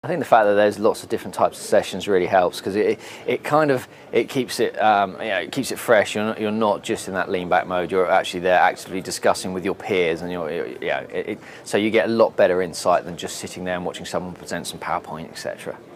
I think the fact that there's lots of different types of sessions really helps, because it keeps it it keeps it fresh. You're not just in that lean back mode. You're actually there actively discussing with your peers, and so you get a lot better insight than just sitting there and watching someone present some PowerPoint, etc.